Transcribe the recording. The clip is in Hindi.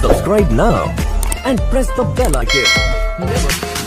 Subscribe now and press the bell icon. Never